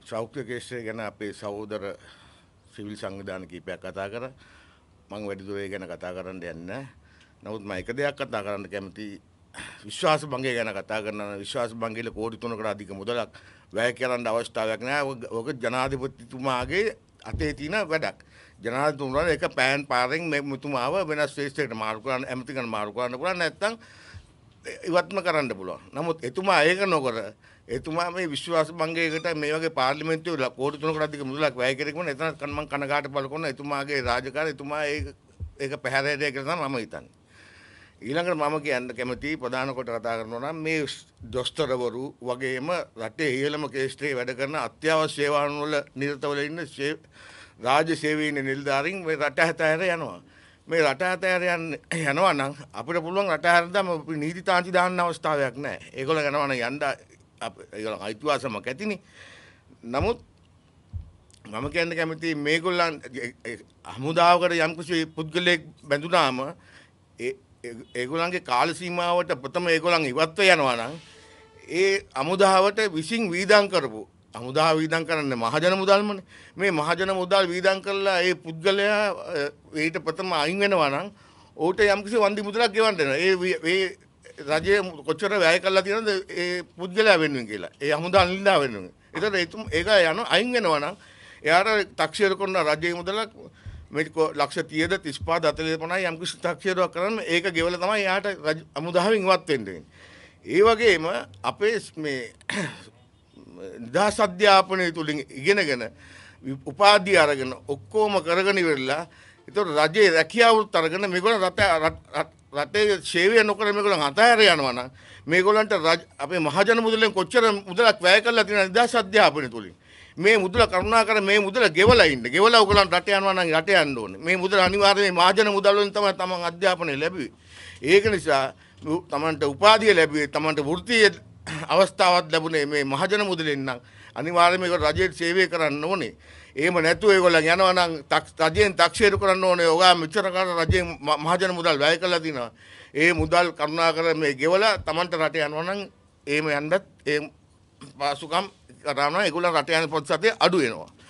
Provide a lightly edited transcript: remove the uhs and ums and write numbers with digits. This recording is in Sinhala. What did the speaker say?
සෞඛ්‍ය ක්ෂේත්‍රය ගැන අපේ සහෝදර සිවිල් සංවිධාන කීපයක් කතා කරා. මම වැඩිදුර ඒ ගැන කතා කරන්න යන්නේ නැහැ. නමුත් මම එක දෙයක් කතා කරන්න කැමතියි. විශ්වාස භංගය ගැන කතා කරනවා. විශ්වාස භංගයල කෝටි 3කට අධික මුදලක් වැය කරන්න අවස්ථාවක් නැහැ. ඔක ජනාධිපතිතුමාගේ අතේ තියෙන වැඩක්. ජනාධිපතිතුමාට එක පෑන් පාරෙන් මේ මුතුමාව වෙනස් ශ්‍රේෂ්ඨයකට මාරු කරන්න ඇමතිකන් මාරු කරන්න පුළුවන් නැත්නම් ඉවත්ම කරන්න පුළුවන්. නමුත් එතුමා ඒක නොකර එතුමා මේ විශ්වාස භංගයකට මේ වගේ පාර්ලිමේන්තුවේ කෝටි 3කට අධික මුදලක් වැය කරගෙන එතන මම කනගාටු බල කරන එතුමාගේ රාජකාරිය එතුමා ඒක පැහැරෙන්නේ කියලා තමයි මම හිතන්නේ. ඊළඟට මම කියන්න කැමතියි ප්‍රධාන කොට කතා කරනවා නම් මේ දොස්තරවරු වගේම රටේ ඉහළම ක්ෂේත්‍රයේ වැඩ කරන අත්‍යවශ්‍ය සේවාවන් වල නිරතවල ඉන්න රාජ්‍ය සේවීන නිලධාරීන් මේ රට හැතහැර යනවා. මේ රට හැතහැර යනවා නම් අපිට පුළුවන් රට හැරදාම නීති තාන්ති දාන්න අවස්ථාවක් නැහැ. ඒගොල්ලෝ යනවා නම් යන්න ඒගොල්ලෝ අයිතිවාසිකමක් ඇතිනේ. නමුත් මම කියන්න කැමතියි මේගොල්ලන් හමුදාවකට යම්කිසි පුද්ගලයෙක් බැඳුනාම ඒගොල්ලන්ගේ කාල සීමාවට ප්‍රථම ඒගොල්ලන් ඉවත්ව යනවා නම් ඒ හමුදාවට විසින් වීදම් කරපු හමුදාව වීදම් කරන්නේ මහජන මුදල්මනේ. මේ මහජන මුදල් වීදම් කරලා ඒ පුද්ගලයා ඊට ප්‍රථම අයින් වෙනවා නම් ඌට යම්කිසි වන්දි මුදලක් ගෙවන්න වෙනවා. ඒ රජය කොච්චර වැය කරලා තියෙනවද ඒ පුද්ගලයා වෙනුවෙන් කියලා. ඒ හමුදා නිලධාරියා වෙනුවෙන්. ඒතර ඒක යන අයින් වෙනවා නම් එයාට තාක්ෂිර කරන රජයේ මුදලක් මේ ලක්ෂ 30ද 35 40 50 යම් කිසි තාක්ෂිරයක් කරන්න ඒක ගෙවල තමයි එයාට හමුදාවෙන් ඉවත් වෙන්නේ. ඒ වගේම අපේ මේ නිදහස් අධ්‍යාපනය තුලින් ඉගෙනගෙන උපාධිය අරගෙන ඔක්කොම කරගෙන ඉවරලා ඒතර රජයේ රැකියාවුත් අරගෙන මේගොල්ලෝ රටේ සේවය නොකර මේගොල්ලන් අතහැර යනවා නම් මේගොල්ලන්ට අපේ මහජන මුදලෙන් කොච්චර මුදලක් වැය කරලා තියෙන නිදහස් අධ්‍යාපනය තුලින් මේ මුදල කරුණාකර මේ මුදල ගෙවලා ඉන්න. ගෙවලා ඔයගොල්ලන් රට යනවා නම් රට යන්න ඕනේ. මේ මුදල අනිවාර්යයෙන් මහජන මුදල් වලින් තමයි තමන් අධ්‍යාපනය ලැබුවේ. ඒක නිසා තමන්ට උපාධිය ලැබුවේ තමන්ට වෘත්තීය අවස්ථාවක් ලැබුණේ මේ මහජන මුදලෙන් නම් අනිවාර්යයෙන්ම ඒක රජයේ සේවය කරන්න ඕනේ. එහෙම නැතුව ඒගොල්ලන් යනවා නම් රජයෙන් තාක්ෂේරු කරන්න ඕනේ. ඔයා මෙච්චර කාල රජයෙන් මහජන මුදල් වැය කරලා දිනවා. ඒ මුදල් කරුණාකර මේ ගෙවලා තමන්ට රට යනවා නම් එහෙම යන්නත් ඒ පාසුකම් කරනවා. ඒගොල්ලන් රට යන පොත් සතේ අඩු වෙනවා.